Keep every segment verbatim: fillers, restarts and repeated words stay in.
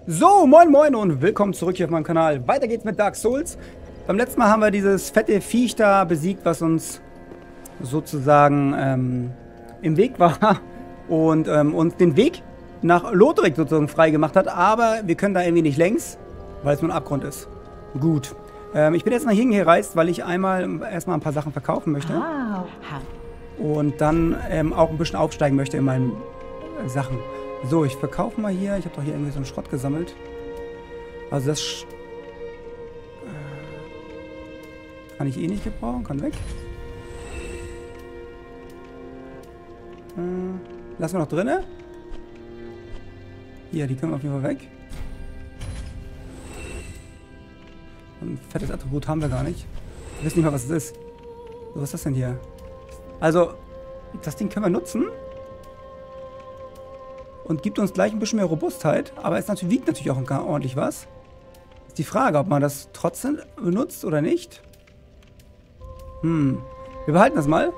So, moin moin und willkommen zurück hier auf meinem Kanal. Weiter geht's mit Dark Souls. Beim letzten Mal haben wir dieses fette Viech da besiegt, was uns sozusagen ähm, im Weg war und ähm, uns den Weg nach Lothric sozusagen frei gemacht hat. Aber wir können da irgendwie nicht längs, weil es nur ein Abgrund ist. Gut. Ähm, ich bin jetzt nach hier gereist, weil ich einmal erstmal ein paar Sachen verkaufen möchte. Und dann ähm, auch ein bisschen aufsteigen möchte in meinen äh, Sachen. So, ich verkaufe mal hier. Ich habe doch hier irgendwie so einen Schrott gesammelt. Also das Sch äh, kann ich eh nicht gebrauchen. Kann weg. Äh, lassen wir noch drinne. Hier, die können wir auf jeden Fall weg. Und ein fettes Attribut haben wir gar nicht. Wir wissen nicht mal, was es ist. So, was ist das denn hier? Also, das Ding können wir nutzen. Und gibt uns gleich ein bisschen mehr Robustheit. Aber es natürlich, wiegt natürlich auch ordentlich was. Ist die Frage, ob man das trotzdem benutzt oder nicht. Hm. Wir behalten das mal.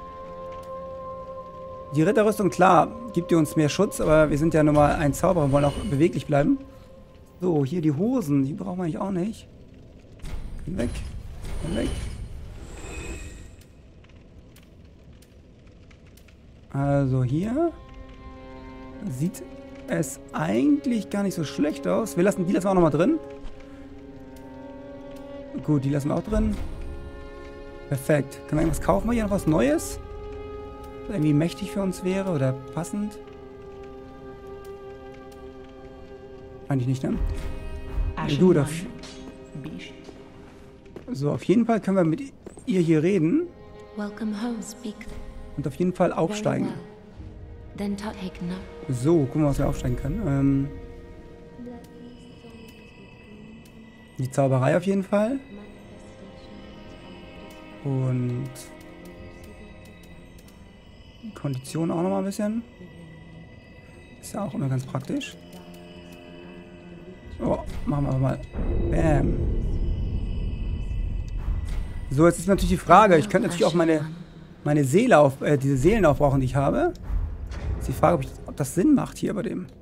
Die Ritterrüstung, klar, gibt die uns mehr Schutz. Aber wir sind ja nun mal ein Zauberer und wollen auch beweglich bleiben. So, hier die Hosen. Die brauchen wir eigentlich auch nicht. Können weg. Können weg. Also hier sieht es eigentlich gar nicht so schlecht aus. Wir lassen die lassen wir auch nochmal drin. Gut, die lassen wir auch drin. Perfekt. Können wir irgendwas kaufen? Wir hier noch was Neues? Was irgendwie mächtig für uns wäre oder passend? Eigentlich nicht, ne? Ja, gut, auf so, auf jeden Fall können wir mit ihr hier reden. Und auf jeden Fall aufsteigen. So, gucken wir, was wir aufsteigen können. Ähm, die Zauberei auf jeden Fall. Und die Kondition auch noch mal ein bisschen. Ist ja auch immer ganz praktisch. Oh, machen wir aber mal. Bam. So, jetzt ist natürlich die Frage. Ich könnte natürlich auch meine, meine Seele auf, äh, diese Seelen aufbrauchen, die ich habe. Ist die Frage, ob, ich, ob das Sinn macht hier bei dem.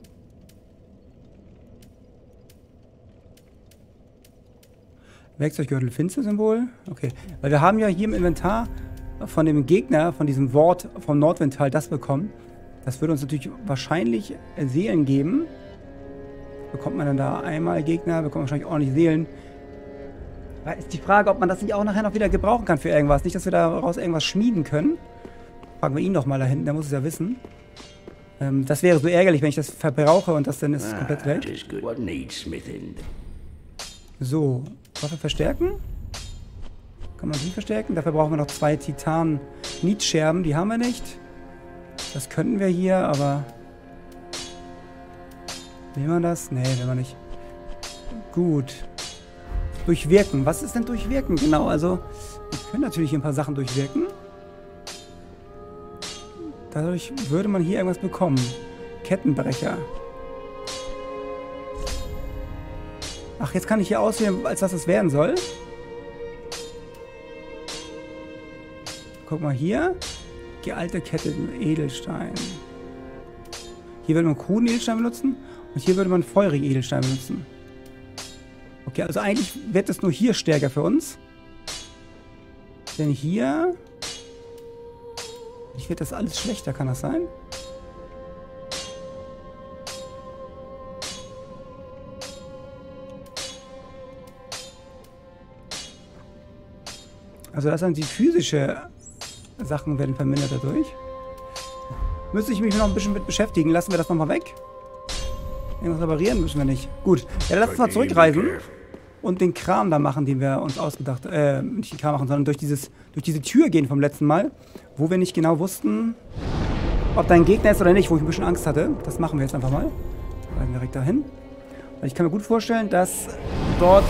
Werkzeuggürtel, Finster-Symbol. Okay. Weil wir haben ja hier im Inventar von dem Gegner, von diesem Wort vom Nordwindtal das bekommen. Das würde uns natürlich wahrscheinlich Seelen geben. Bekommt man dann da einmal Gegner, bekommt man wahrscheinlich ordentlich Seelen. Da ist die Frage, ob man das nicht auch nachher noch wieder gebrauchen kann für irgendwas. Nicht, dass wir daraus irgendwas schmieden können. Fragen wir ihn doch mal da hinten, der muss es ja wissen. Ähm, das wäre so ärgerlich, wenn ich das verbrauche und das dann ist komplett weg. So, Waffe verstärken. Kann man die verstärken? Dafür brauchen wir noch zwei Titan-Nietscherben. Die haben wir nicht. Das könnten wir hier, aber... Will man das? Nee, will man nicht. Gut. Durchwirken. Was ist denn durchwirken? Genau, also wir können natürlich hier ein paar Sachen durchwirken. Dadurch würde man hier irgendwas bekommen. Kettenbrecher. Ach, jetzt kann ich hier auswählen, als was es werden soll. Guck mal hier. Gealte Kette, Edelstein. Hier würde man kruden Edelstein benutzen. Und hier würde man feurigen Edelstein benutzen. Okay, also eigentlich wird es nur hier stärker für uns. Denn hier... Ich wird das alles schlechter, kann das sein? Also das sind die physischen Sachen werden vermindert dadurch. Müsste ich mich noch ein bisschen mit beschäftigen. Lassen wir das nochmal weg. Irgendwas reparieren müssen wir nicht. Gut, ja, dann lass uns mal zurückreisen und den Kram da machen, den wir uns ausgedacht, äh, nicht den Kram machen, sondern durch dieses, durch diese Tür gehen vom letzten Mal, wo wir nicht genau wussten, ob da ein Gegner ist oder nicht, wo ich ein bisschen Angst hatte. Das machen wir jetzt einfach mal. Reisen wir direkt dahin. Weil ich kann mir gut vorstellen, dass dort,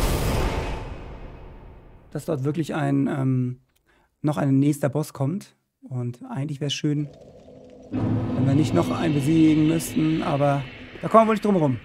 dass dort wirklich ein, ähm, noch ein nächster Boss kommt. Und eigentlich wäre es schön, wenn wir nicht noch einen besiegen müssten, aber da kommen wir wohl nicht drum herum.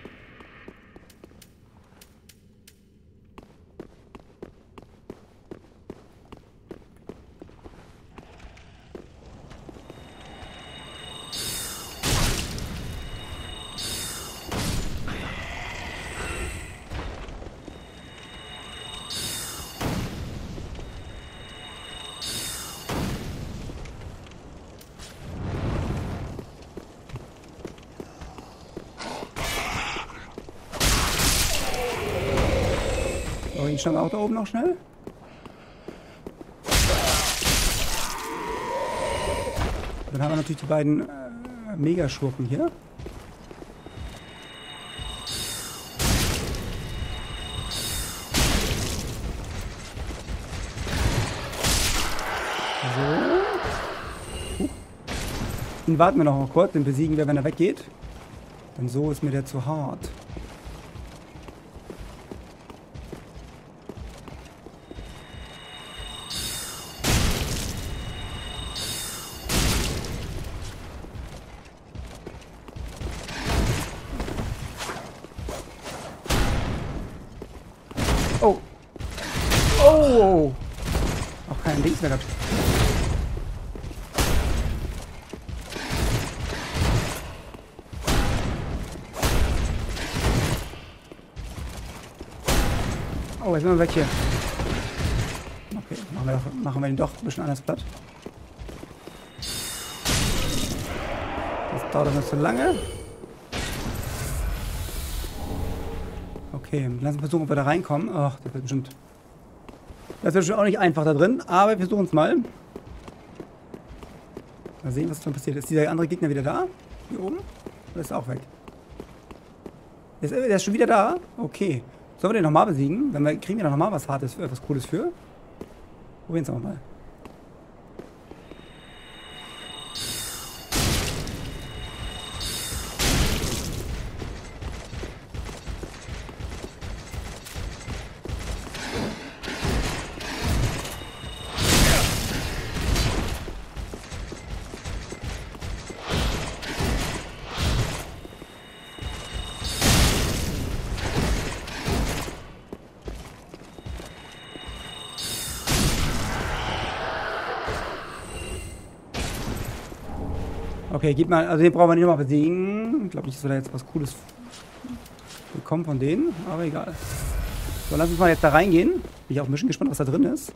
So, ihn stand auch da oben noch schnell. Dann haben wir natürlich die beiden äh, Megaschurken hier. So. Uh. Den warten wir noch mal kurz, den besiegen wir, wenn er weggeht. Denn so ist mir der zu hart. Oh. Oh. Auch kein Dings mehr gehabt. Oh, jetzt sind wir weg hier. Okay, machen wir, doch, machen wir den doch ein bisschen anders platt. Das dauert aber zu lange. Okay, lass uns versuchen, ob wir da reinkommen. Ach, das wird bestimmt... Das wird schon auch nicht einfach da drin, aber wir versuchen es mal. Mal sehen, was dann passiert. Ist dieser andere Gegner wieder da? Hier oben? Oder ist er auch weg? Der ist, der ist schon wieder da? Okay. Sollen wir den nochmal besiegen? Dann kriegen wir nochmal was Hartes, was Cooles für. Probieren es aber mal. Okay, gib mal, also den brauchen wir nicht nochmal besiegen. Ich glaube nicht, dass wir da jetzt was Cooles bekommen von denen, aber egal. So, lass uns mal jetzt da reingehen. Bin ich auch ein bisschen gespannt, was da drin ist.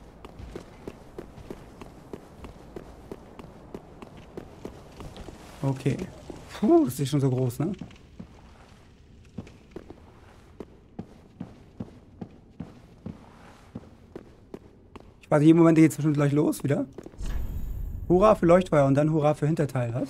Okay. Puh, das ist schon so groß, ne? Ich weiß, jeden Moment geht es bestimmt gleich los wieder. Hurra für Leuchtfeuer und dann Hurra für Hinterteil, was?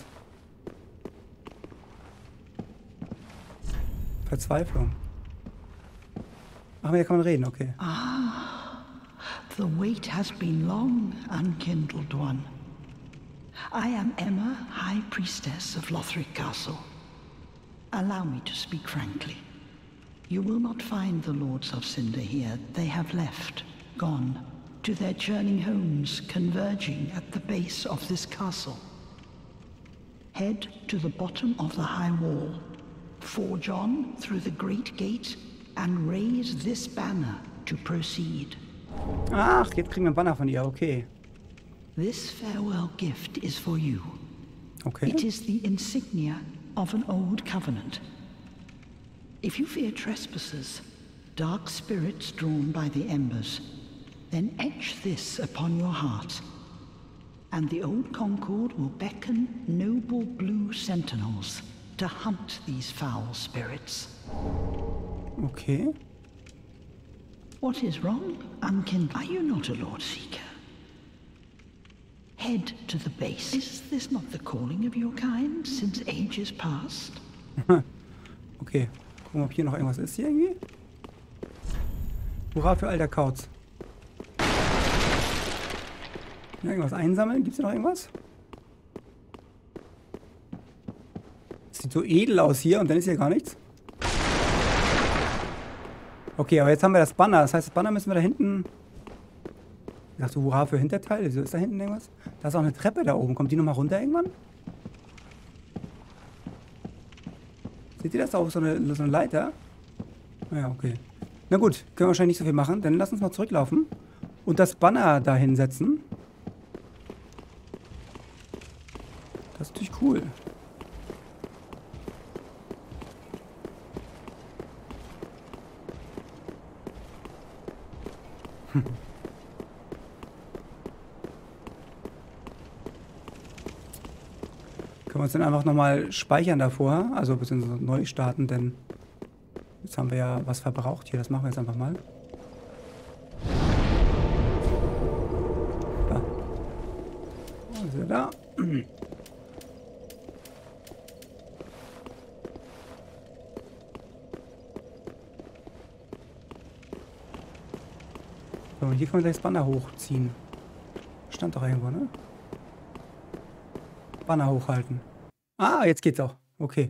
Verzweiflung. Ach, hier kann man reden, okay. Ah, the wait has been long, unkindled one. I am Emma, High Priestess of Lothric Castle. Allow me to speak frankly. You will not find the Lords of Cinder here. They have left, gone, to their churning homes, converging at the base of this castle. Head to the bottom of the high wall. Forge on through the great gate and raise this banner to proceed. Ach, jetzt kriegen wir ein Banner von ihr, okay. This farewell gift is for you. Okay. It is the insignia of an old covenant. If you fear trespassers, dark spirits drawn by the embers, then etch this upon your heart, and the old Concord will beckon noble blue sentinels to hunt these foul spirits. Okay. What is wrong, Unkin? Are you not a Lord Seeker? Head to the base. Is this not the calling of your kind since ages past? Okay. Gucken, ob hier noch irgendwas ist hier irgendwie. Hurra für alter Kauz. Ja, irgendwas einsammeln? Gibt's hier noch irgendwas? Sieht so edel aus hier und dann ist hier gar nichts. Okay, aber jetzt haben wir das Banner. Das heißt, das Banner müssen wir da hinten... Ich dachte, Hurra für Hinterteil. Wieso ist da hinten irgendwas? Da ist auch eine Treppe da oben. Kommt die nochmal runter irgendwann? Seht ihr das? Da auch so eine, so eine Leiter? Ja, okay. Na gut, können wir wahrscheinlich nicht so viel machen. Dann lass uns mal zurücklaufen und das Banner da hinsetzen. Das ist natürlich cool. Hm. Können wir uns dann einfach nochmal speichern davor, also beziehungsweise neu starten, denn jetzt haben wir ja was verbraucht hier, das machen wir jetzt einfach mal. wieder da. So, und hier können wir gleich das Banner hochziehen. Stand doch irgendwo, ne? Banner hochhalten. Ah, jetzt geht's auch. Okay.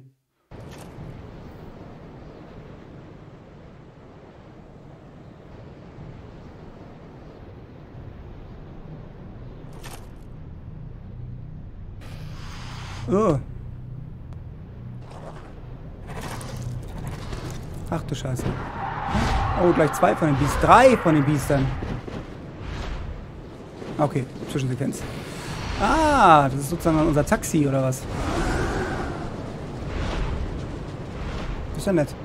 Oh. Ach du Scheiße. Oh, gleich zwei von den Biestern. Drei von den Biestern. Okay, Zwischensequenz. Ah, das ist sozusagen unser Taxi, oder was? Das ist ja nett.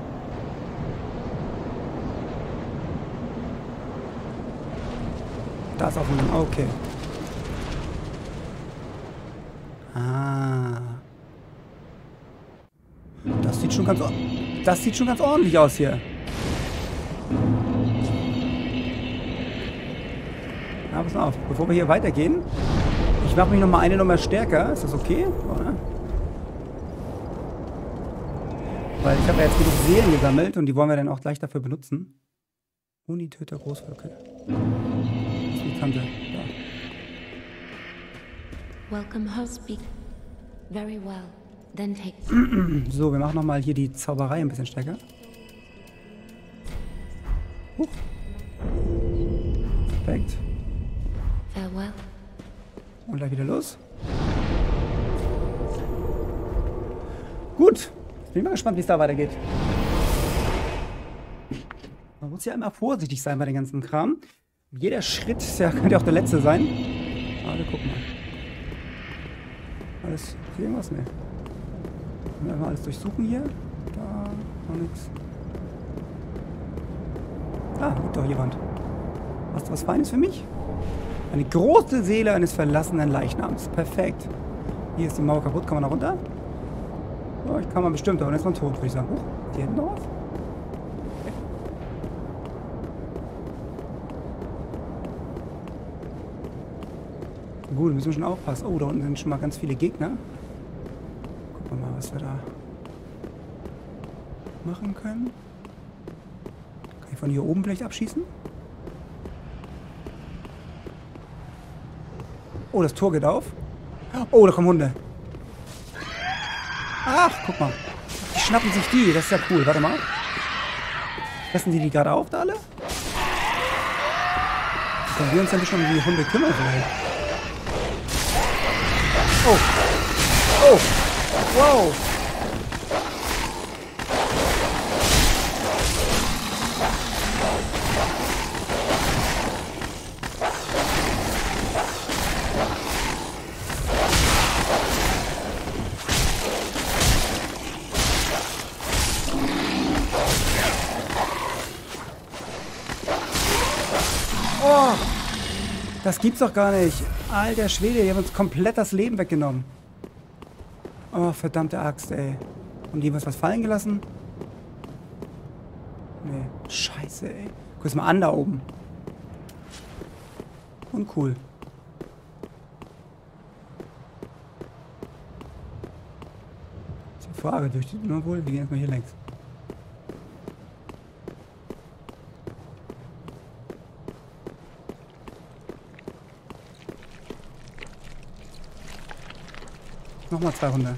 Da ist auch ein... Okay. Ah. Das sieht schon ganz... Das sieht schon ganz ordentlich aus hier. Ja, pass mal auf. Bevor wir hier weitergehen, ich mache mich nochmal eine Nummer stärker. Ist das okay? Oder? Weil ich habe ja jetzt genug Seelen gesammelt und die wollen wir dann auch gleich dafür benutzen. Unitöter Großvölker. Das ist die Tante. Ja. Welcome, host speak. Very well. Then take. So, wir machen nochmal hier die Zauberei ein bisschen stärker. Huch. Perfekt. Farewell. Und gleich wieder los. Gut. Bin mal gespannt, wie es da weitergeht. Man muss ja immer vorsichtig sein bei dem ganzen Kram. Jeder Schritt ist ja, könnte ja auch der letzte sein. Aber wir gucken mal. Alles. Ist hier irgendwas? Ne. Wir mal alles durchsuchen hier. Da noch nichts. Ah, liegt doch jemand. Hast du was Feines für mich? Eine große Seele eines verlassenen Leichnams. Perfekt. Hier ist die Mauer kaputt. Kann man da runter? Oh, ich kann man bestimmt. Aber dann ist man tot, würde ich sagen. Huch, hier hinten noch was? Okay. Gut, müssen wir schon aufpassen. Oh, da unten sind schon mal ganz viele Gegner. Gucken wir mal, was wir da machen können. Kann ich von hier oben vielleicht abschießen? Oh, das Tor geht auf. Oh, da kommen Hunde. Ach, guck mal. Die schnappen sich die. Das ist ja cool. Warte mal. Fressen die die gerade auf, da alle? Können wir uns dann schon um die Hunde kümmern vielleicht? Oh. Oh. Wow. Oh, das gibt's doch gar nicht. Alter Schwede, die haben uns komplett das Leben weggenommen. Oh, verdammte Axt, ey. Haben die was was fallen gelassen? Nee. Scheiße, ey. Guck mal an da oben. Uncool. Das ist die Frage, durch die nur wohl. Wir gehen erstmal hier längs. Nochmal zwei Hunde.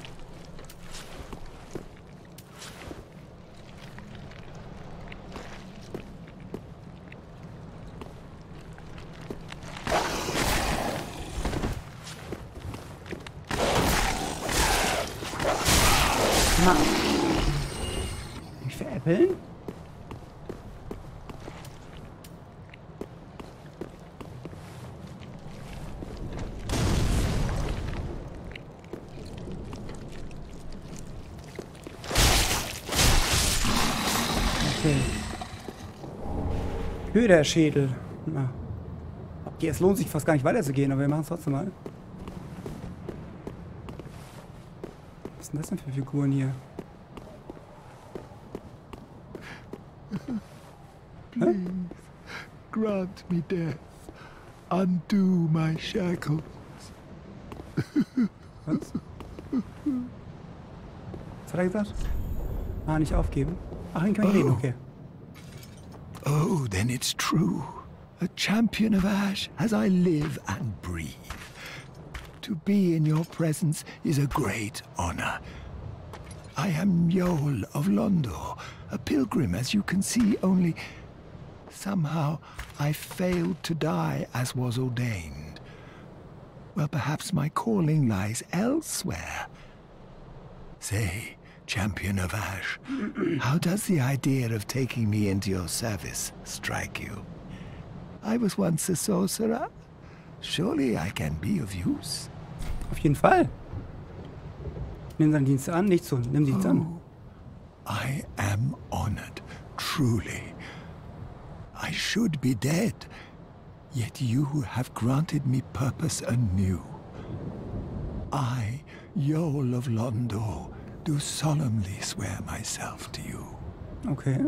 Mal. Mich veräppeln? Okay. Köderschädel. Na. Okay, es lohnt sich fast gar nicht weiterzugehen, aber wir machen es trotzdem mal. Was sind das denn für Figuren hier? Please, Hä? grant me death. Undo my shackles. Was? Was hat er gesagt? Ah, nicht aufgeben. Ach, ihn kann ich reden, okay. Oh, then it's true. A champion of Ash as I live and breathe. To be in your presence is a great honor. I am Yol of Londor, a pilgrim, as you can see, only somehow I failed to die as was ordained. Well, perhaps my calling lies elsewhere. Say, champion of Ash, how does the idea of taking me into your service strike you? I was once a sorcerer. Surely I can be of use. Auf jeden Fall. Nimm seinen Dienst an, nicht so. Nimm Dienst oh, an. I am honored, truly. I should be dead, yet you have granted me purpose anew. I, Yol of Londor, do solemnly swear myself to you. Okay.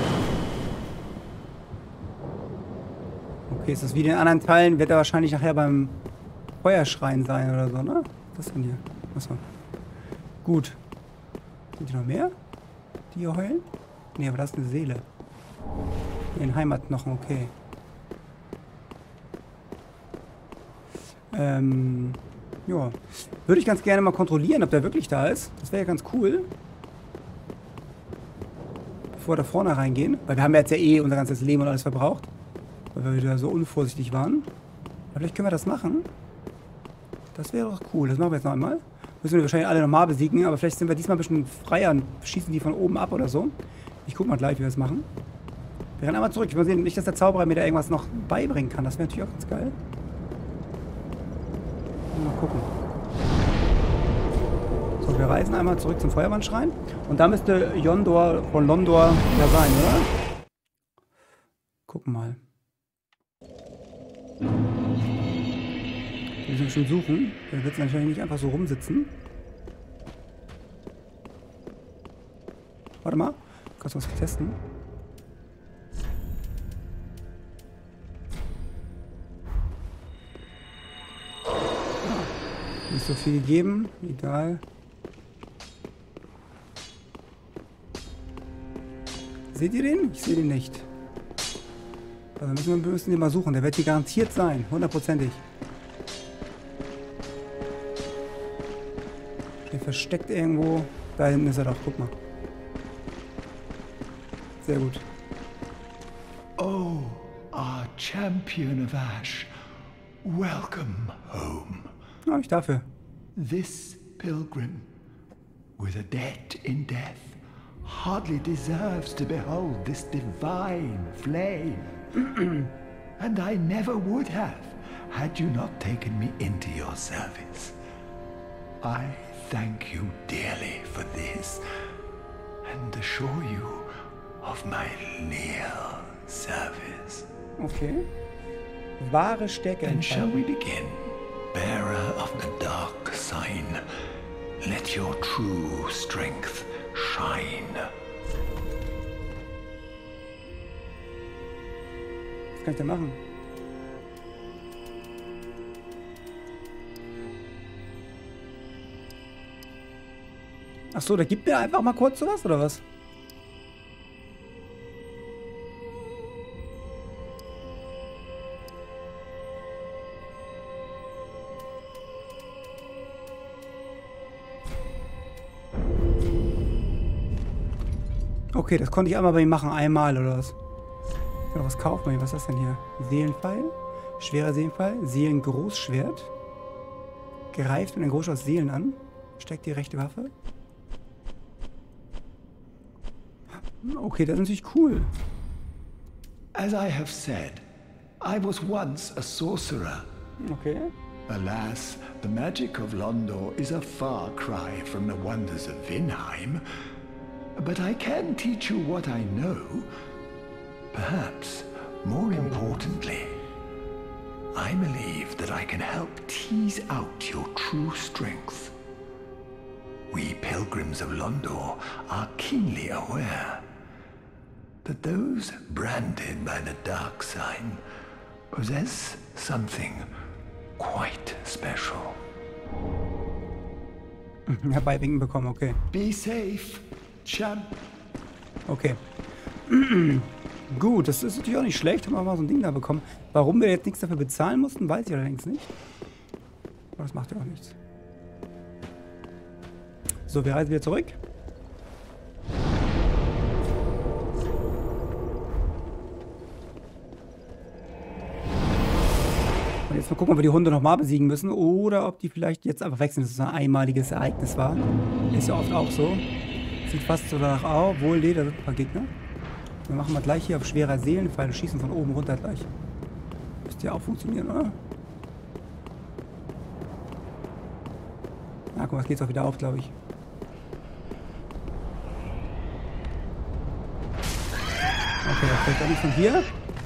Okay, ist das wie den anderen Teilen, wird er wahrscheinlich nachher beim Feuerschrein sein oder so, ne? Was ist denn hier? Achso. Gut. Sind hier noch mehr? Die hier heulen? Ne, aber das ist eine Seele. Den Heimatknochen, okay. Ähm. Ja. Würde ich ganz gerne mal kontrollieren, ob der wirklich da ist. Das wäre ja ganz cool. Bevor wir da vorne reingehen. Weil wir haben ja jetzt ja eh unser ganzes Leben und alles verbraucht. Weil wir wieder so unvorsichtig waren. Aber vielleicht können wir das machen. Das wäre doch cool. Das machen wir jetzt noch einmal. Müssen wir wahrscheinlich alle nochmal besiegen, aber vielleicht sind wir diesmal ein bisschen freier und schießen die von oben ab oder so. Ich guck mal gleich, wie wir das machen. Wir rennen einmal zurück. Ich will sehen, nicht, dass der Zauberer mir da irgendwas noch beibringen kann. Das wäre natürlich auch ganz geil. Mal gucken. So, wir reisen einmal zurück zum Feuerwandschrein. Und da müsste Yondor von Londor ja sein, oder? Gucken mal. Wir müssen schon suchen. Der wird natürlich nicht einfach so rumsitzen. Warte mal. Kannst du was testen? Ah, nicht so viel gegeben. Egal. Seht ihr den? Ich sehe den nicht. Also müssen wir müssen den mal suchen. Der wird hier garantiert sein. Hundertprozentig. Der versteckt irgendwo. Da hinten ist er doch. Guck mal. Sehr gut. Oh, our champion of Ash. Welcome home. Ja, nicht dafür. This pilgrim, with a debt in death, hardly deserves to behold this divine flame. And I never would have, had you not taken me into your service. I thank you dearly for this, and assure you of my leal service. Okay. Wahre Stärke. Then shall we begin? Bearer of the dark sign, let your true strength shine. Was kann ich denn machen? Ach so, da gibt mir einfach mal kurz sowas, oder was? Okay, das konnte ich einmal bei ihm machen, einmal oder was? Ich kann doch was kaufen. Was ist das denn hier? Seelenpfeil? Schwerer Seelenpfeil? Seelengroßschwert? Greift mit einem Großschwert aus Seelen an. Steckt die rechte Waffe. Okay, das ist natürlich cool. As I have said, I was once a sorcerer. Okay. Alas, the magic of Londor is a far cry from the wonders of Vinheim. But I can teach you what I know. Perhaps, more importantly, I believe that I can help tease out your true strength. We pilgrims of Londor are keenly aware that those branded by the dark sign possess something quite special. Herbeiwinken bekommen, okay. Be safe, Champ. Okay. Gut, das ist natürlich auch nicht schlecht. Haben wir mal so ein Ding da bekommen. Warum wir jetzt nichts dafür bezahlen mussten, weiß ich allerdings nicht. Aber das macht ja auch nichts. So, wir reisen wieder zurück. Und jetzt mal gucken, ob wir die Hunde nochmal besiegen müssen oder ob die vielleicht jetzt einfach wechseln, dass es ein einmaliges Ereignis war. Ist ja oft auch so. Sieht fast so danach aus. Wohl, nee, da sind ein paar Gegner. Wir machen mal gleich hier auf schwerer Seelenpfeil und schießen von oben runter gleich. Müsste ja auch funktionieren, oder? Na, guck mal, jetzt geht's auch wieder auf, glaube ich. Okay, das fällt auch nicht von hier.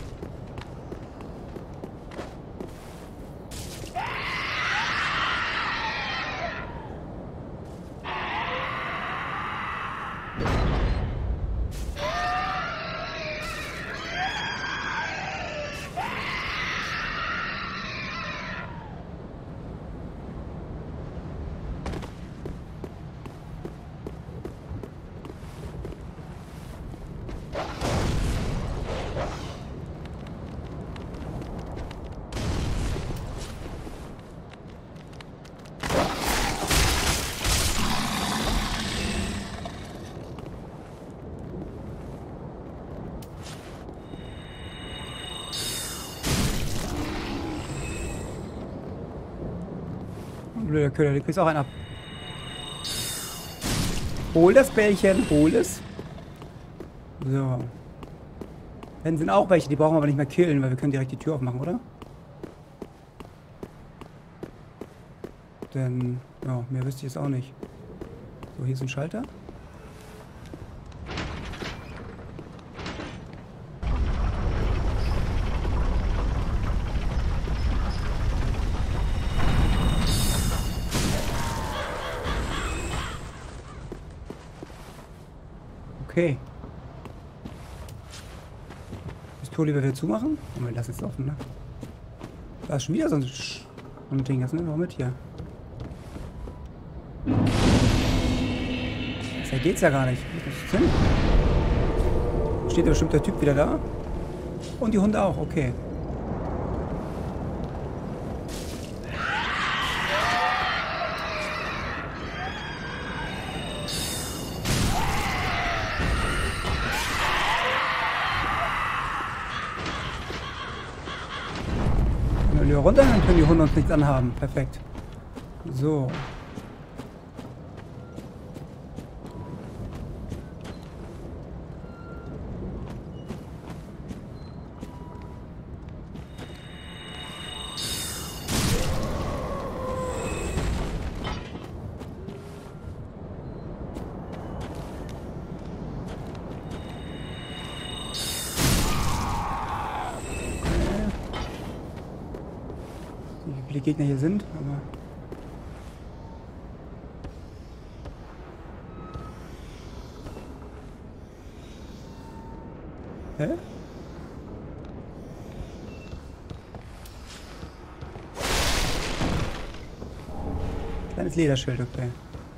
Blöder Köder, du kriegst auch einen ab. Hol das Bällchen, hol es. So. Dann sind auch welche, die brauchen wir aber nicht mehr killen, weil wir können direkt die Tür aufmachen, oder? Denn, ja, mehr wüsste ich jetzt auch nicht. So, hier ist ein Schalter. Okay. Das Tor lieber wieder zumachen? Und wir lassen es offen, ne? Da ist schon wieder so ein, Sch so ein Ding. Das nehmen wir mit hier. Besser geht's ja gar nicht. Steht ja bestimmt der Typ wieder da. Und die Hunde auch, okay. Wenn wir runter, dann können die Hunde uns nichts anhaben. Perfekt. So. Die Gegner hier sind, aber... Hä? Kleines Lederschild, okay.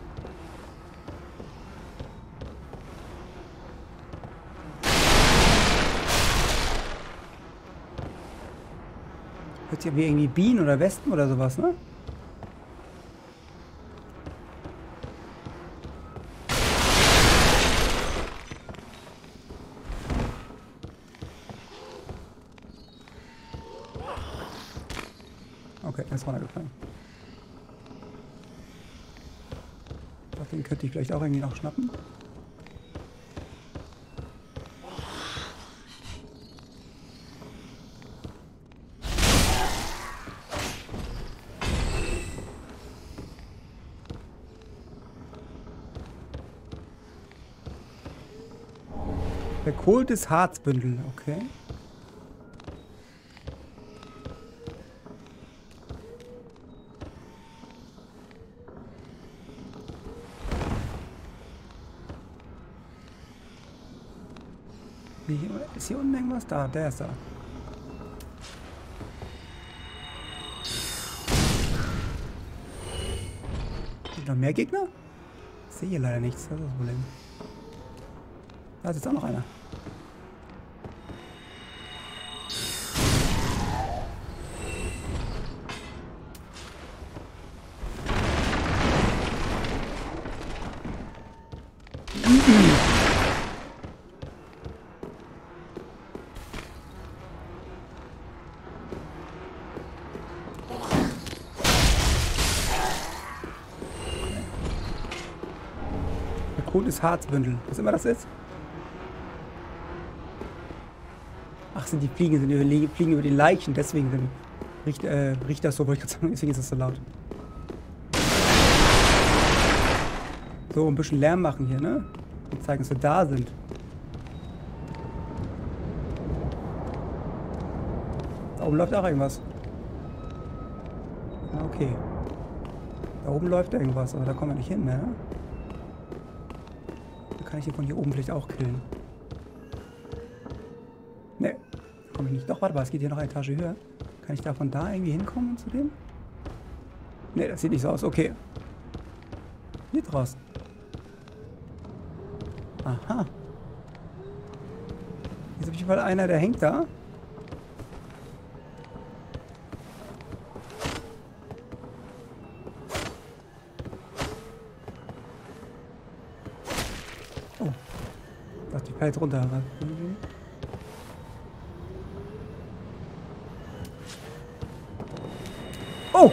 Hört sich wie irgendwie Bienen oder Wespen oder sowas, ne? Okay, er ist runtergefallen. Den könnte ich vielleicht auch irgendwie noch schnappen. Verkohltes Harzbündel, okay. Wie, ist hier unten irgendwas? Da, der ist da. Noch mehr Gegner? Ich sehe hier leider nichts, das ist das Problem. Da ist jetzt auch noch einer. Cooles Harzbündel. Was immer das ist. Ach, sind die Fliegen, sind die Fliegen über die Leichen, deswegen sind, riecht, äh, riecht das so, wollte ich gerade sagen, deswegen ist das so laut. So, ein bisschen Lärm machen hier, ne? Und zeigen, dass wir da sind. Da oben läuft auch irgendwas. Ah, okay. Da oben läuft irgendwas, aber da kommen wir nicht hin, ne? Kann ich hier von hier oben vielleicht auch killen? Ne, komme ich nicht. Doch, warte mal, es geht hier noch eine Etage höher. Kann ich da von da irgendwie hinkommen zu dem? Ne, das sieht nicht so aus. Okay. Hier draußen. Aha. Hier ist auf jeden Fall einer, der hängt da. Ich fall jetzt runter. Oh!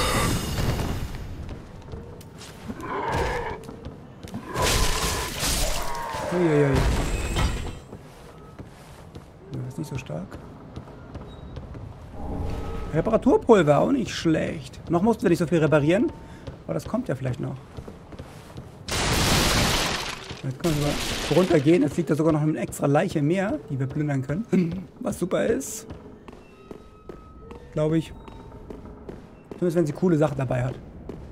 Uiuiui. Das ist nicht so stark. Reparaturpulver, auch nicht schlecht. Noch mussten wir nicht so viel reparieren. Aber das kommt ja vielleicht noch. Jetzt können wir so runtergehen. Es liegt da sogar noch eine extra Leiche mehr, die wir plündern können. Was super ist. Glaube ich. Zumindest wenn sie coole Sachen dabei hat.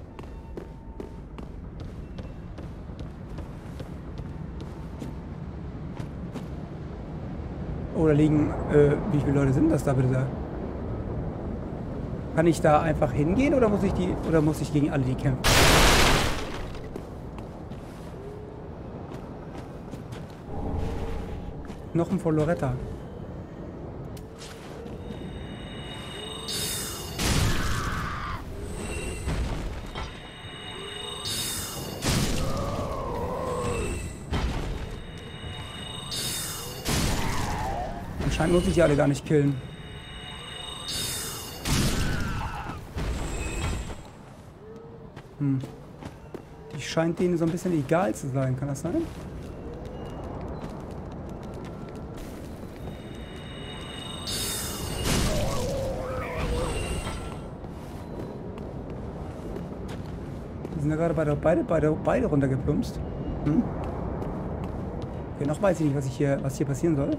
Oh, da liegen... Äh, wie viele Leute sind das da bitte da? Kann ich da einfach hingehen oder muss ich die... Oder muss ich gegen alle die kämpfen? Knochen von Loretta. Anscheinend muss ich die alle gar nicht killen. Hm. Die scheint denen so ein bisschen egal zu sein. Kann das sein? Die sind ja gerade beide, beide, beide, beide runtergeplumpst. Hm? Okay, noch weiß ich nicht, was, ich hier, was hier passieren soll.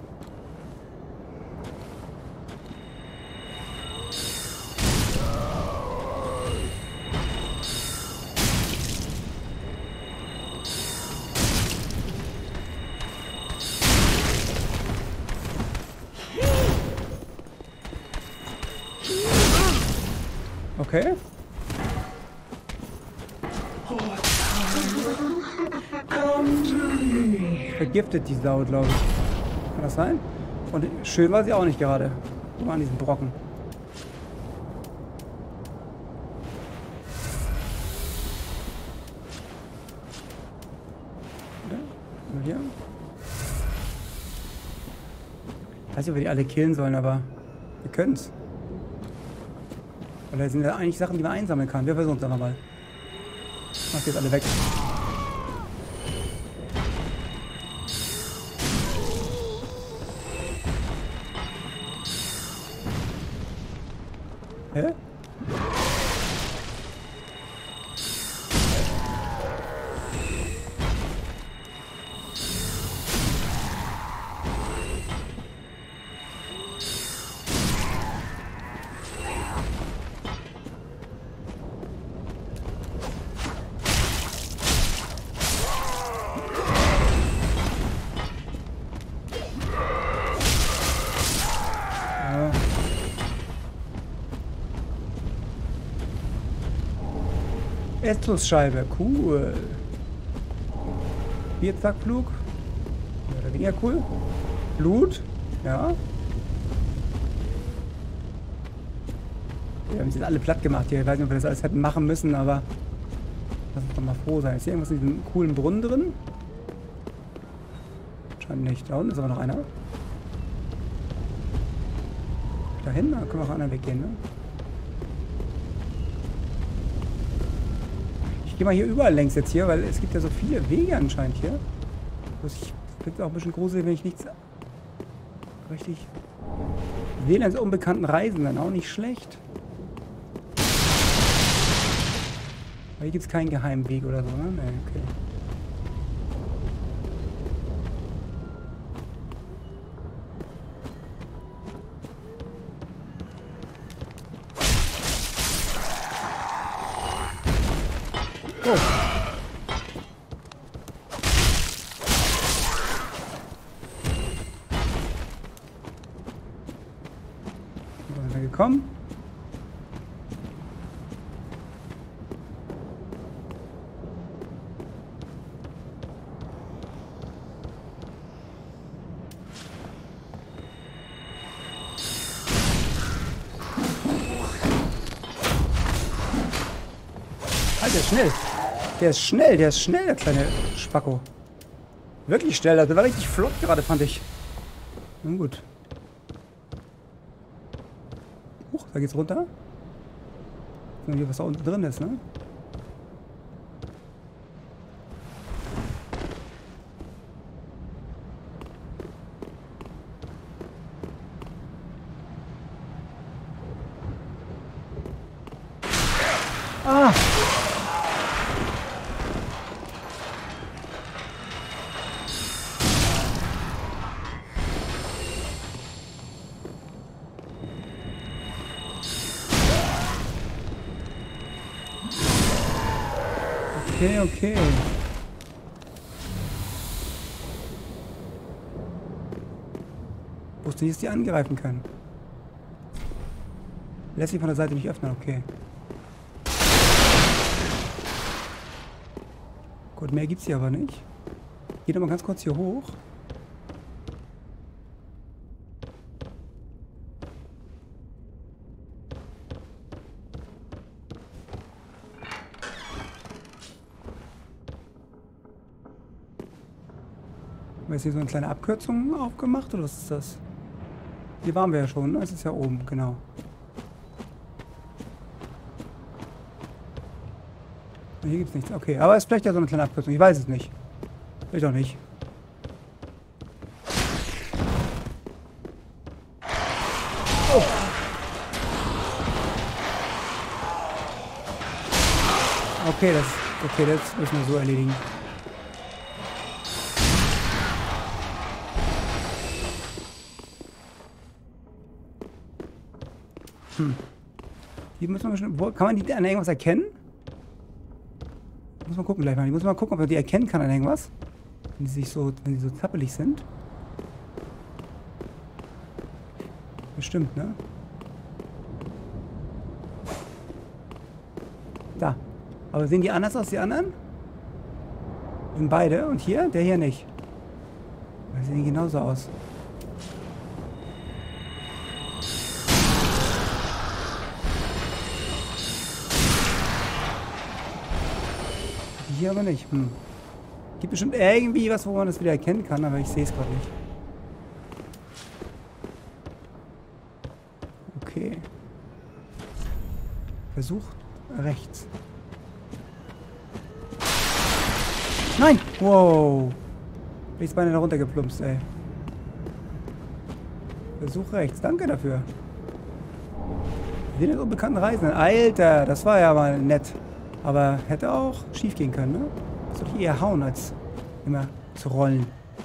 Okay. Vergiftet die Sau, glaube ich. Kann das sein? Und schön war sie auch nicht gerade. Wo waren diesen Brocken? Oder? Hier? Ich weiß nicht, ob wir die alle killen sollen, aber wir können es. Oder sind da eigentlich Sachen, die man einsammeln kann? Wir versuchen es einfach mal. Ich mach jetzt alle weg. Hä? Estusscheibe, cool. Vierzackflug. Ja, da ging ja cool. Blut, ja. Wir haben sie alle platt gemacht hier. Ich weiß nicht, ob wir das alles hätten machen müssen, aber lass uns doch mal froh sein. Ist hier irgendwas in diesem coolen Brunnen drin? Scheint nicht. Da unten ist aber noch einer. Dahin? Da können wir auch anderen weggehen, ne? Ich gehe mal hier überall längs jetzt hier, weil es gibt ja so viele Wege anscheinend hier. Ich finde es auch ein bisschen gruselig, wenn ich nichts richtig... W L A Ns unbekannten Reisenden, auch nicht schlecht. Aber hier gibt es keinen geheimen Weg oder so, ne? Nee, okay. Oh. Wo sind wir gekommen? Alter, schnell! Der ist schnell, der ist schnell, der kleine Spacko. Wirklich schnell, das war richtig flott gerade, fand ich. Nun gut. Huch, da geht's runter. Und hier, was da unten drin ist, ne? Ah! Okay, okay. Wusste nicht, dass die angreifen können. Lässt sich von der Seite nicht öffnen, okay. Gut, mehr gibt's hier aber nicht. Geht aber ganz kurz hier hoch. Haben wir jetzt hier so eine kleine Abkürzung aufgemacht oder was ist das? Hier waren wir ja schon, ne? Es ist ja oben, genau. Hier gibt's nichts. Okay, aber es ist vielleicht ja so eine kleine Abkürzung. Ich weiß es nicht. Vielleicht auch nicht. Oh. Okay, das, okay, das müssen wir so erledigen. Hm. Hier müssen wir bestimmt, wo, kann man die an irgendwas erkennen? Muss man gucken gleich mal. Ich muss mal gucken, ob man die erkennen kann an irgendwas. Wenn die sich so, wenn die so zappelig sind. Bestimmt, ne? Da. Aber sehen die anders aus, die anderen? Sind beide. Und hier? Der hier nicht. Die sehen genauso aus. Hier aber nicht. Hm. Gibt bestimmt irgendwie was, wo man das wieder erkennen kann, aber ich sehe es gerade nicht. Okay. Versuch rechts. Nein! Wow! Bin ich beinahe da runtergeplumpst, ey. Versuch rechts. Danke dafür. Wir sind unbekannten Reisenden. Alter, das war ja mal nett. Aber hätte auch schief gehen können, ne? Soll ich eher hauen, als immer zu rollen.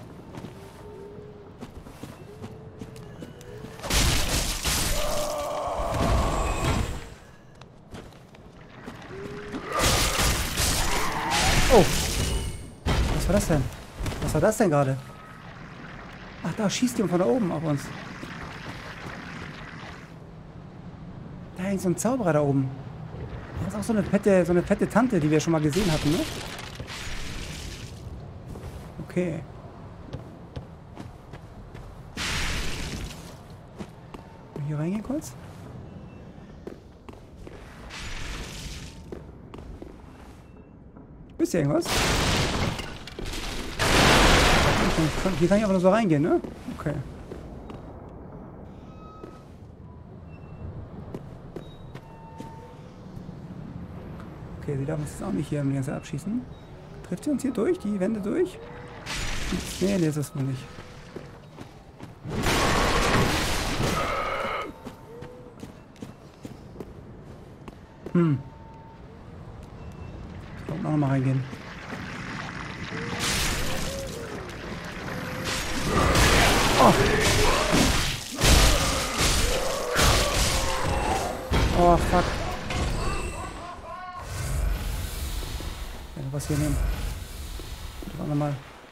Oh! Was war das denn? Was war das denn gerade? Ach, da schießt jemand von da oben auf uns. Da hängt so ein Zauberer da oben. Das ist auch so eine fette, so eine fette Tante, die wir schon mal gesehen hatten, ne? Okay. Hier reingehen kurz. Wisst ihr irgendwas? Hier kann ich aber nur so reingehen, ne? Okay. Okay, sie darf uns jetzt auch nicht hier im Ganze abschießen. Trifft sie uns hier durch? Die Wände durch? Nee, nee, ist das wohl nicht. Hm. Ich kann auch noch mal reingehen. Oh. Oh, fuck. Was hier nehmen. Auch nochmal.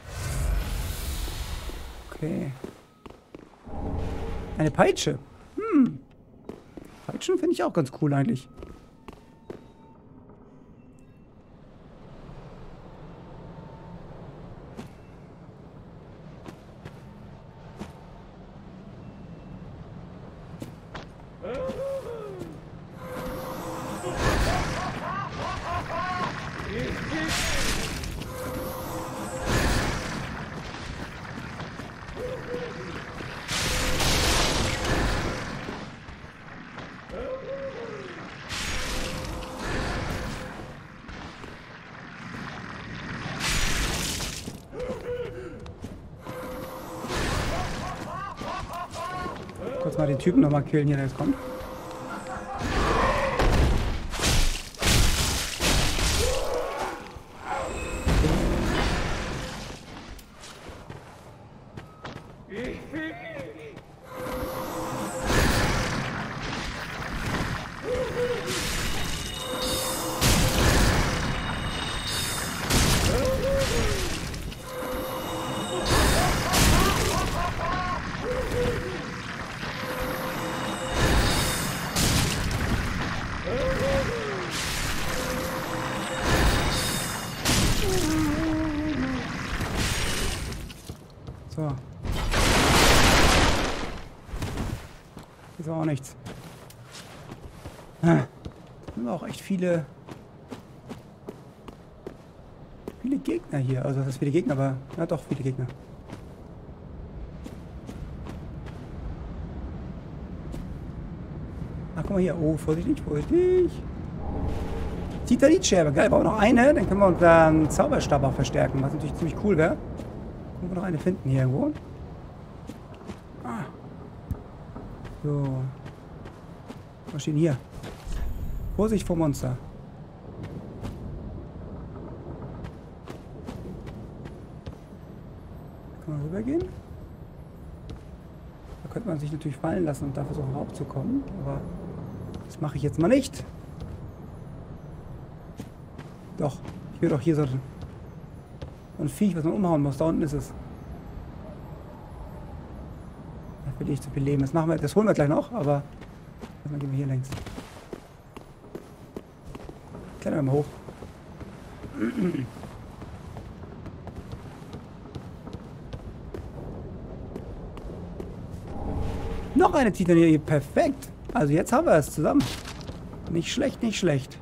Okay. Eine Peitsche. Hm. Peitschen finde ich auch ganz cool eigentlich. Kurz mal den Typen nochmal killen hier, der jetzt kommt. So. Ist auch nichts. Ah. Sind auch echt viele... Viele Gegner hier. Also das ist viele Gegner, aber... Ja doch, viele Gegner. Ach, guck mal hier. Oh, vorsichtig, vorsichtig. Titanitscherbe. Geil, brauchen wir noch eine. Dann können wir unseren Zauberstab auch verstärken. Was natürlich ziemlich cool wäre. Können wir noch eine finden hier irgendwo. Ah. So. Was steht denn hier? Vorsicht vor Monster. Kann man rübergehen? Da könnte man sich natürlich fallen lassen und da versuchen raufzukommen. Aber das mache ich jetzt mal nicht. Doch. Ich will doch hier so ein Viech, was man umhauen muss. Da unten ist es. Das will ich zu beleben. Das machen wir, das holen wir gleich noch, aber dann gehen wir hier längs. Klettern wir mal hoch. Noch eine Titanier. Perfekt. Also jetzt haben wir es zusammen. Nicht schlecht, nicht schlecht.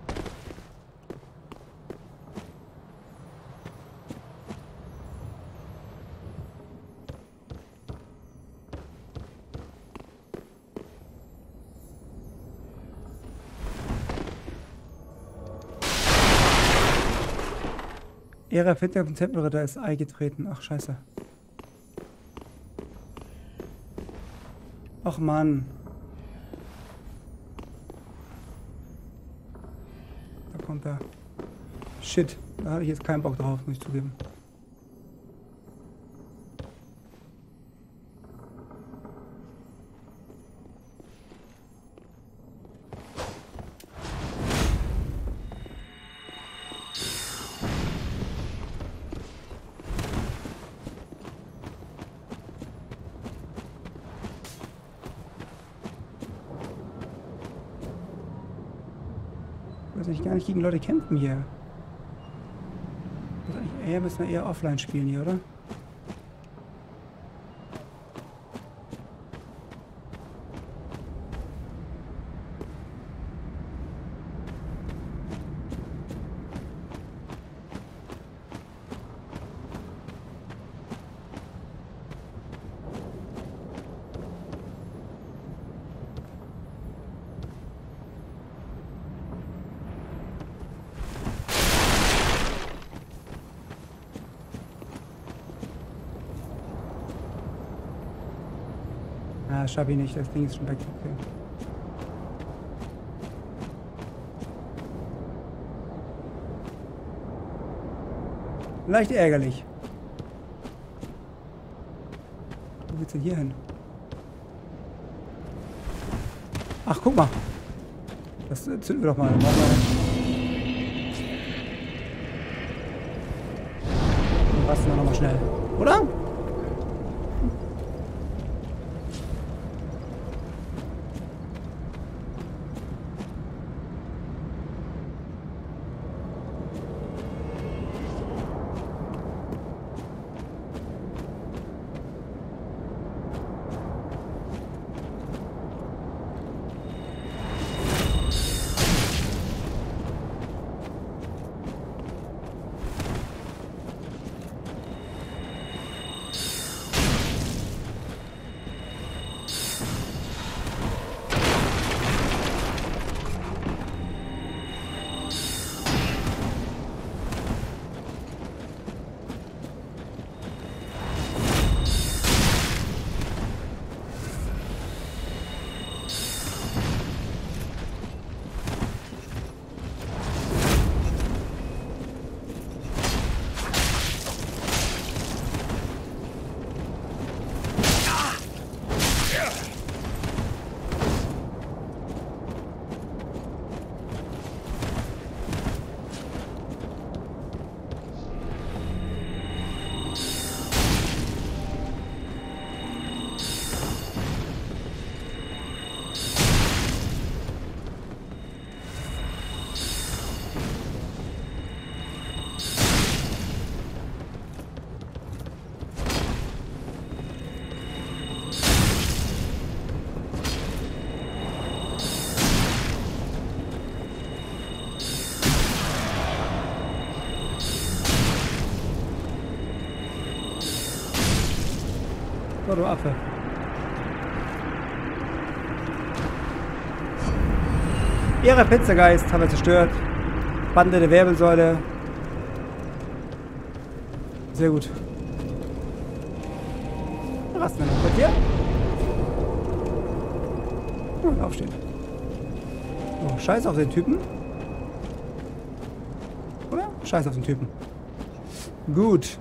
Ära Finster vom Tempelritter ist eingetreten. Ach, scheiße. Ach, Mann. Da kommt er. Shit. Da hatte ich jetzt keinen Bock drauf, muss ich zugeben. Ich weiß nicht, gar nicht gegen Leute kämpfen hier. Also eigentlich eher müssen wir eher offline spielen hier, oder? Ah, schaffe ich nicht, das Ding ist schon weg. Okay. Leicht ärgerlich. Wo geht's denn hier hin? Ach, guck mal. Das äh, zünden wir doch mal. Machen wir rasten wir nochmal schnell. Oder? So, du Affe. Ihre Pizzageist haben wir zerstört. Bande der Wirbelsäule. Sehr gut. Rasten wir noch kurz hier. Und aufstehen. Oh, scheiß auf den Typen. Oder? Scheiß auf den Typen. Gut.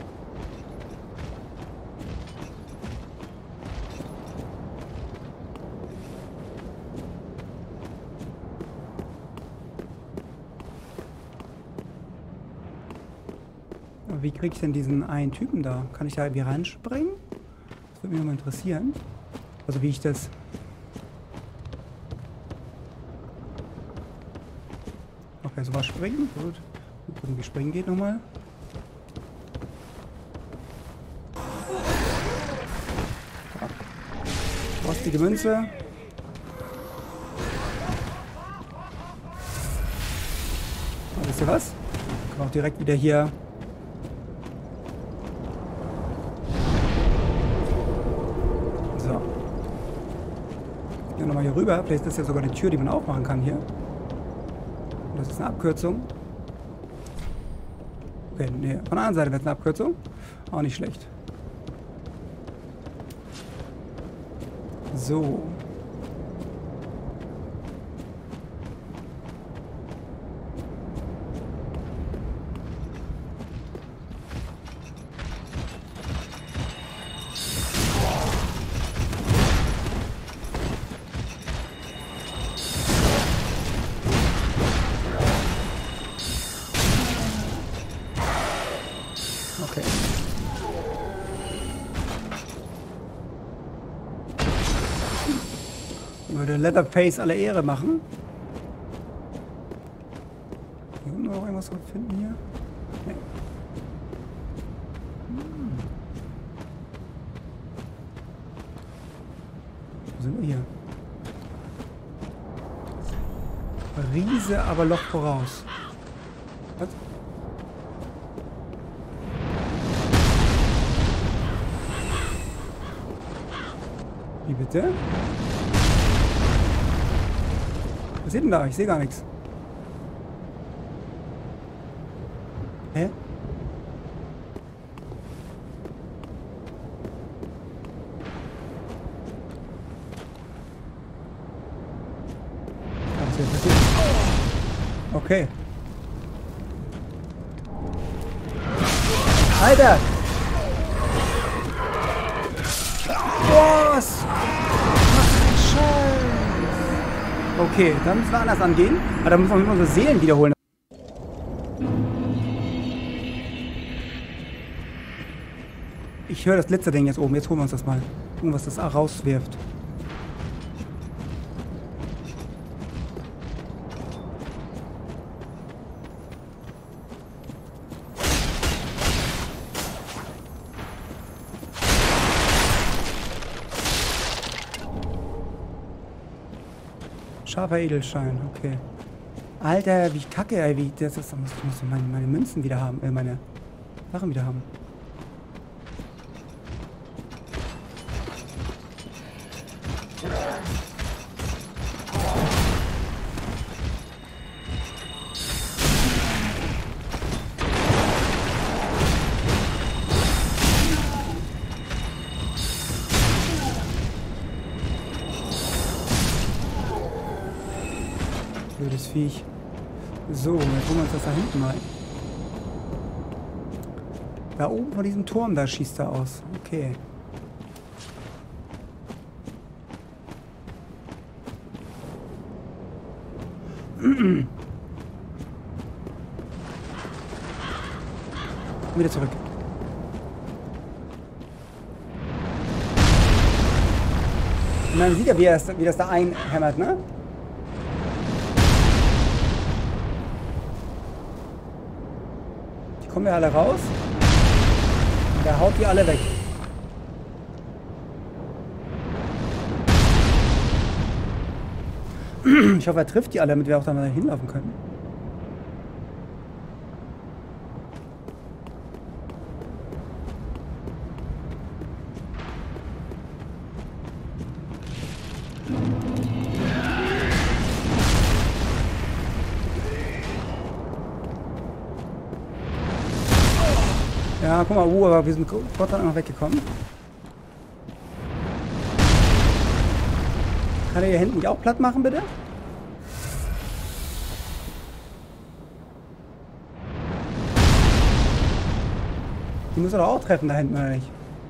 Wie kriege ich denn diesen einen Typen da? Kann ich da irgendwie reinspringen? Das würde mich nochmal interessieren. Also wie ich das... Okay, so was springen. Gut. Mal gucken, wie springen geht nochmal. Rostige Münze. Oh, wisst ihr was? Ich kann auch direkt wieder hier... Nochmal hier rüber. Vielleicht ist das ja sogar eine Tür, die man aufmachen kann hier. Und das ist eine Abkürzung. Okay, nee, von der anderen Seite wird es eine Abkürzung. Auch nicht schlecht. So. Okay. Würde Leatherface alle Ehre machen. unten noch irgendwas finden hier? Nee. Wo sind wir hier? Riese, aber Loch voraus. Was? Wie bitte? Was ist denn da? Ich sehe gar nichts. Hä? Was ist hier passiert? Okay. Alter! Was? Okay, dann müssen wir anders angehen. Aber dann müssen wir unsere Seelen wiederholen. Ich höre das Glitzerding jetzt oben. Jetzt holen wir uns das mal. Gucken, was das rauswirft. Scharfer Edelstein, okay. Alter, wie kacke, ey, wie das ist. Ich muss, ich muss meine, meine Münzen wieder haben, äh, meine Sachen wieder haben. Blödes Viech. So, jetzt holen wir uns das da hinten mal. Da oben von diesem Turm, da schießt er aus. Okay. Wieder zurück. Und man sieht ja, wie das, wie das da einhämmert, ne? Die kommen ja alle raus. Und der haut die alle weg. Ich hoffe, er trifft die alle, damit wir auch da mal hinlaufen können. Ja, guck mal, uh, aber wir sind Gott sei Dank noch weggekommen. Kann er hier hinten die auch platt machen, bitte? Die muss er doch auch treffen da hinten, oder nicht?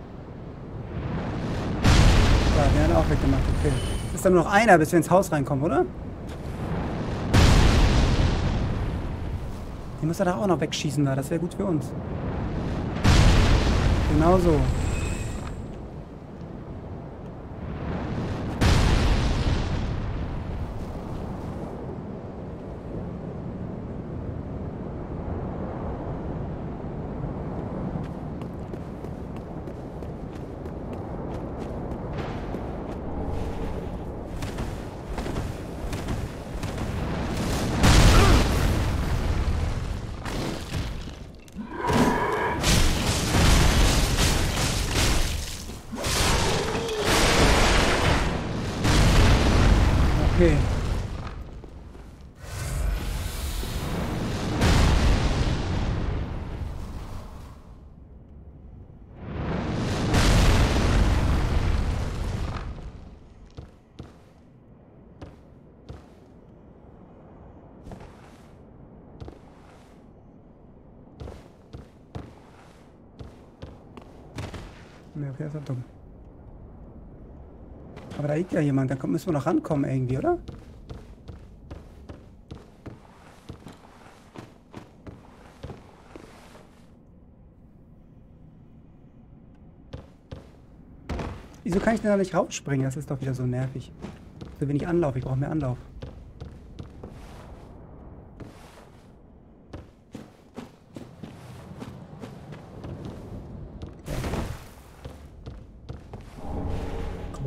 Ja, die hat er auch weggemacht, okay. Es ist dann nur noch einer, bis wir ins Haus reinkommen, oder? Die muss er da auch noch wegschießen, da. Das wäre gut für uns. Genau so. Okay. Ne, okay, ist ja dumm. Aber da liegt ja jemand, da müssen wir noch rankommen irgendwie, oder? Wieso kann ich denn da nicht rausspringen? Das ist doch wieder so nervig. So wenig Anlauf, ich brauche mehr Anlauf.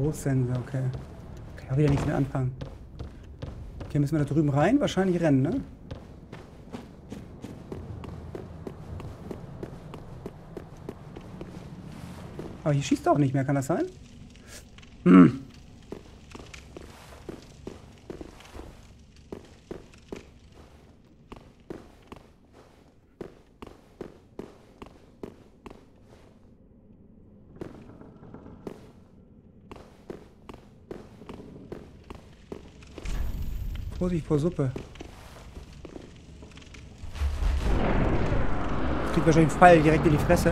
Großsense, okay. Kann auch wieder nichts mit anfangen. Okay, müssen wir da drüben rein? Wahrscheinlich rennen, ne? Aber hier schießt er auch nicht mehr, kann das sein? Hm. Vorsicht vor Suppe. Kriegt wahrscheinlich einen Pfeil direkt in die Fresse.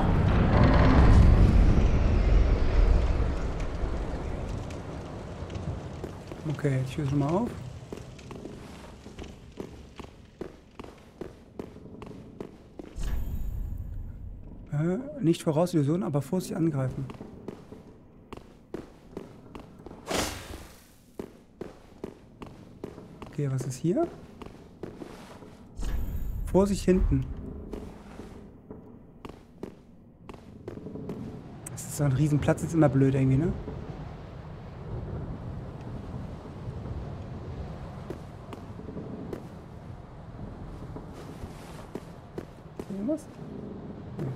Okay, ich höre schon mal auf. Äh, nicht Vorausillusion, aber Vorsicht angreifen. Okay, was ist hier? Vorsicht hinten. Das ist so ein Riesenplatz, ist immer blöd irgendwie, ne? Irgendwas? Nee.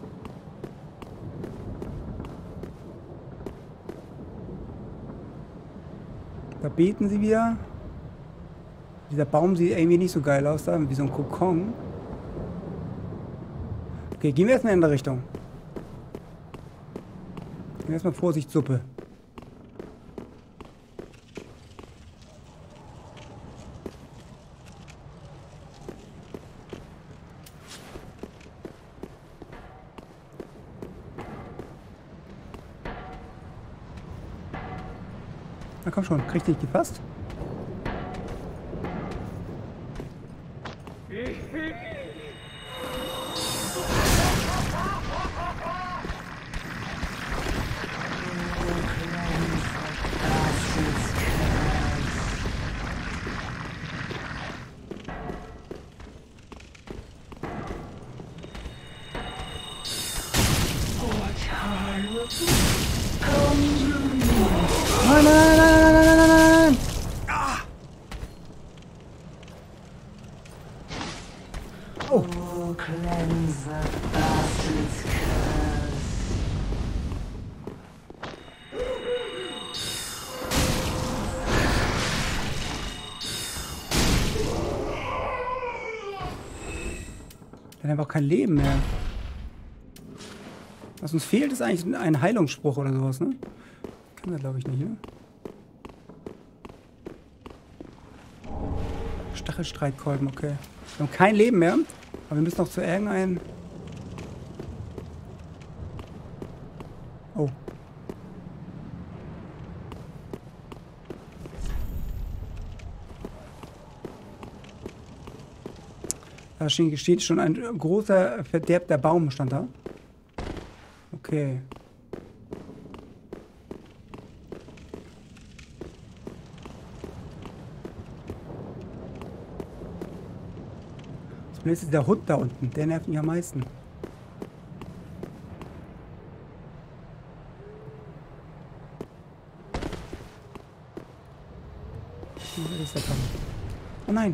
Da beten sie wieder. Dieser Baum sieht irgendwie nicht so geil aus, da wie so ein Kokon. Okay, gehen wir erstmal in der Richtung. Gehen wir erstmal Vorsicht, Suppe. Na komm schon, krieg dich gefasst? Nein, nein, nein, nein, nein, nein, nein, nein! Ah! Oh! Dann haben wir auch kein Leben mehr. Was uns fehlt, ist eigentlich ein Heilungsspruch oder sowas, ne? Kann das, glaube ich, nicht, ne? Stachelstreitkolben, okay. Wir haben kein Leben mehr, aber wir müssen noch zu irgendeinem... Oh. Da steht schon ein großer, verderbter Baum, stand da. Okay. Das Blöde ist der Hund da unten. Der nervt mich am meisten. Was ist der Kampf? Oh nein!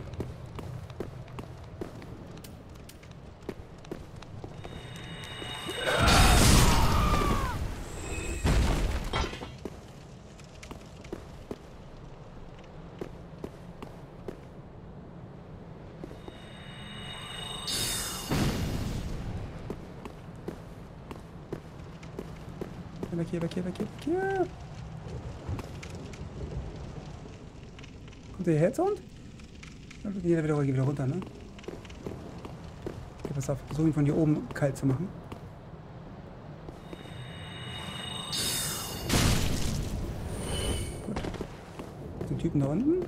Weg hier, weg hier, weg hier, weg hier. Kommt der Herzsound? Dann geht er wieder, wieder runter, ne? Okay, pass auf, versuche ihn von hier oben kalt zu machen. Gut. Den Typen da unten.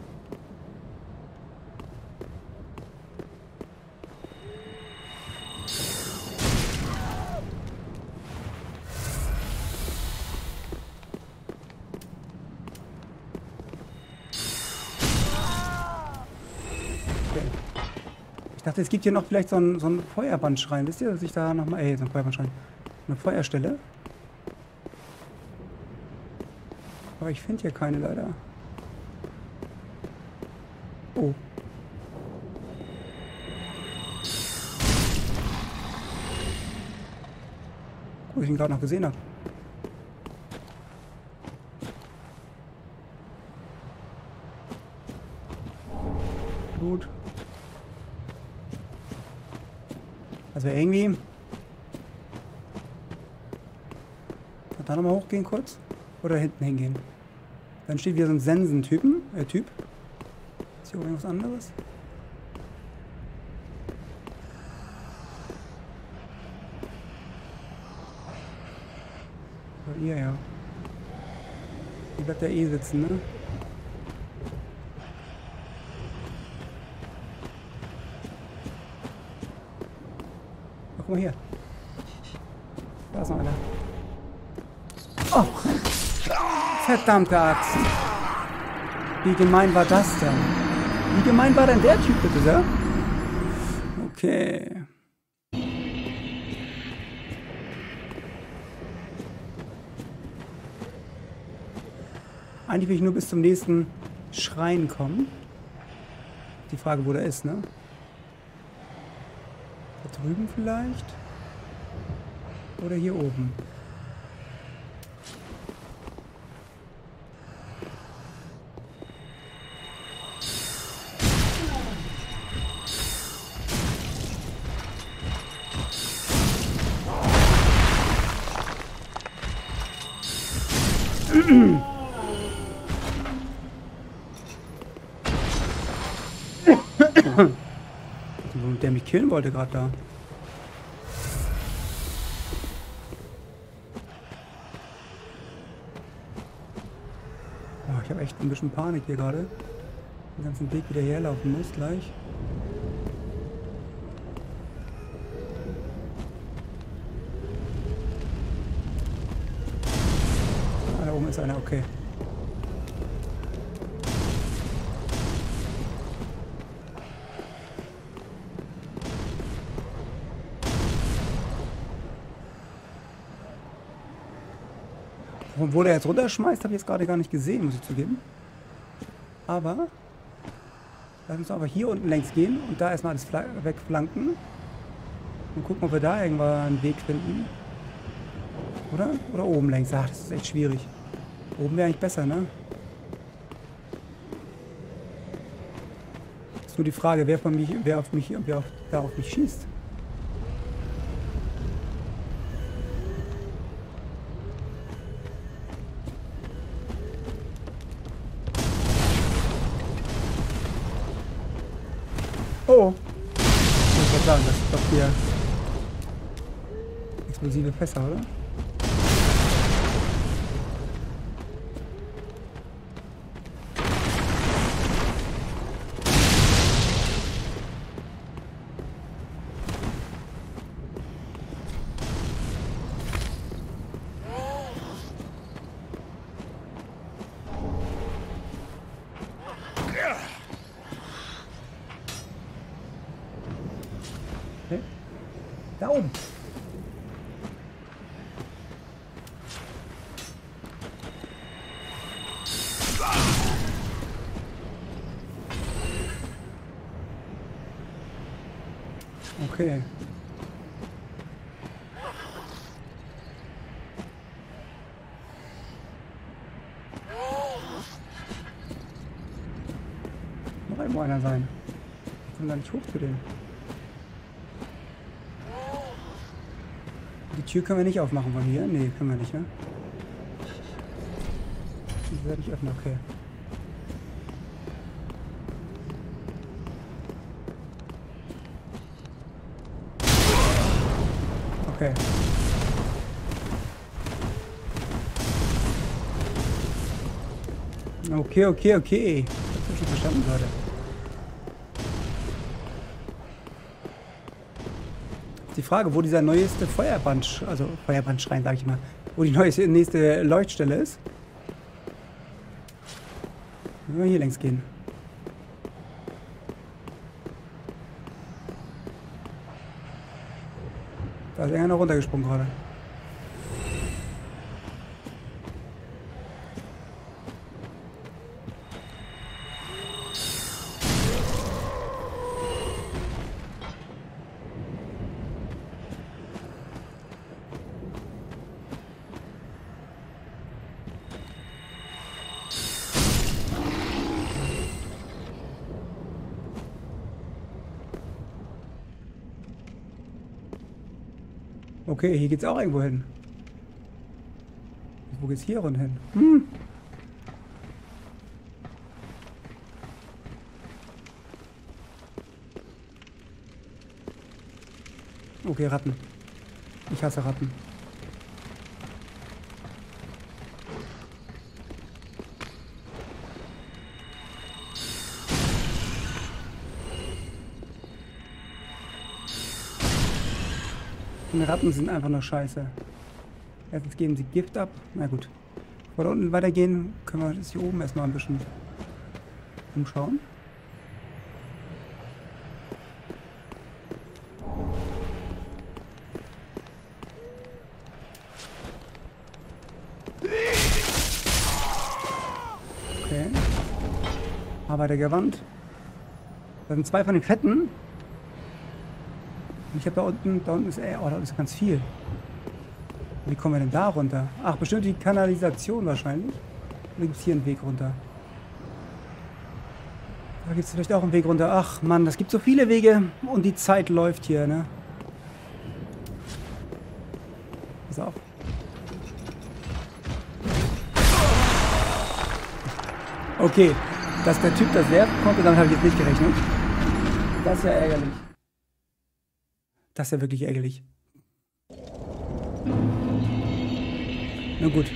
Ich dachte, es gibt hier noch vielleicht so einen, so einen Feuerbandschrein. Wisst ihr, dass ich da nochmal... Ey, so ein Feuerbandschrein. Eine Feuerstelle. Aber ich finde hier keine leider. Oh. Wo ich ihn gerade noch gesehen habe. Blut. Also irgendwie. Da nochmal hochgehen kurz. Oder hinten hingehen. Dann steht wieder so ein Sensen-Typen. Äh, Typ. Ist hier irgendwas anderes? Oder ihr, ja. Hier bleibt der eh sitzen, ne? Oh, guck mal hier. Da ist noch einer. Oh! Verdammte Axt! Wie gemein war das denn? Wie gemein war denn der Typ bitte, Sir? Okay. Eigentlich will ich nur bis zum nächsten Schrein kommen. Die Frage, wo der ist, ne? Da drüben vielleicht? Oder hier oben? Der mich killen wollte gerade da. Oh, ich habe echt ein bisschen Panik hier gerade. Den ganzen Weg wieder herlaufen muss gleich. Ah, da oben ist einer, okay. Wo der jetzt runterschmeißt, habe ich jetzt gerade gar nicht gesehen, muss ich zugeben. Aber lass uns aber hier unten längs gehen und da erstmal alles wegflanken. Und gucken, ob wir da irgendwann einen Weg finden. Oder? Oder oben längs. Ach, das ist echt schwierig. Oben wäre eigentlich besser, ne? Ist nur die Frage, wer von mich, wer auf mich, wer auf, wer auf mich schießt. Oh! Ich würde sagen, das ist doch hier explosive Fässer, oder? Okay. Da oben. Okay. Noch irgendwo einer sein. Ich komme gar nicht hoch zu dem. Die Tür können wir nicht aufmachen von hier. Nee, können wir nicht, ne? Die werde ich öffnen, okay. Okay. Okay, okay, okay. Das hast du schon verstanden, Leute. Die Frage, wo dieser neueste Feuerband, also Feuerbandschrein, sage ich mal, wo die neueste, nächste Leuchtstelle ist. Wenn wir hier längs gehen. Da ist einer runtergesprungen gerade. Okay, hier geht's auch irgendwo hin. Wo geht's hier runter hin? Hm. Okay, Ratten. Ich hasse Ratten. Die Ratten sind einfach nur scheiße. Erstens geben sie Gift ab. Na gut. Bevor wir da unten weitergehen, können wir das hier oben erstmal ein bisschen umschauen. Okay. Arbeitergewand. Da sind zwei von den Fetten. Ich habe da unten, da unten ist, ey, oh, da ist ganz viel. Wie kommen wir denn da runter? Ach, bestimmt die Kanalisation wahrscheinlich. Oder gibt es hier einen Weg runter? Da gibt es vielleicht auch einen Weg runter. Ach Mann, das gibt so viele Wege und die Zeit läuft hier, ne? Pass auf. Okay, dass der Typ das werfen konnte, damit habe ich jetzt nicht gerechnet. Das ist ja ärgerlich. Das ist ja wirklich ärgerlich. Na gut.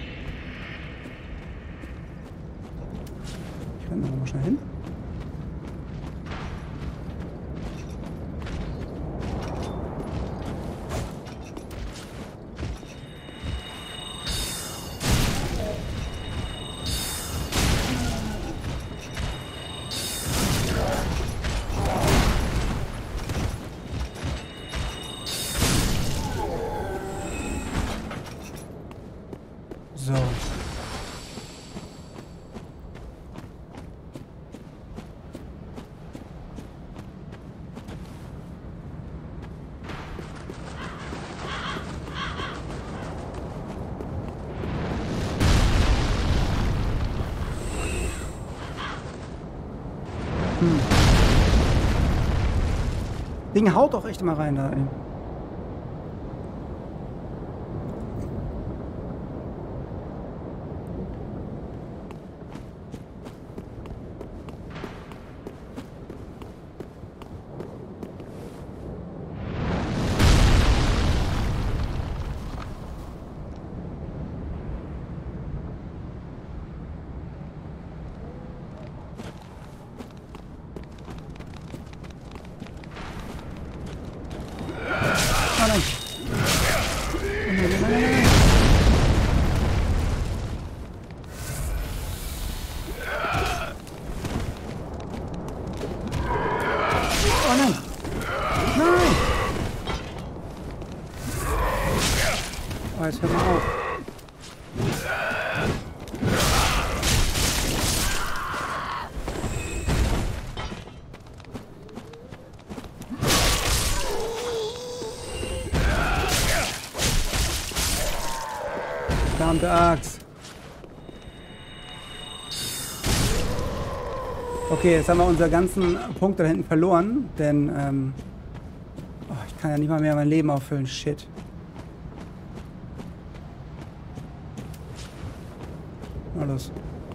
Ich renne noch mal schnell hin. So. Hm. Ding haut doch echt mal rein da, ey. Oh, jetzt hört man auf. Verdammte Axt. Okay, jetzt haben wir unseren ganzen Punkt da hinten verloren, denn ähm, oh, ich kann ja nicht mal mehr mein Leben auffüllen. Shit. Na los.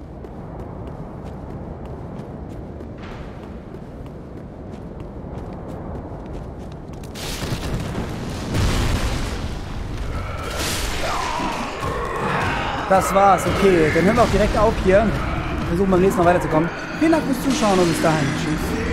Das war's, okay. Dann hören wir auch direkt auf hier. Versuchen beim nächsten Mal weiterzukommen. Vielen Dank fürs Zuschauen und bis dahin. Tschüss.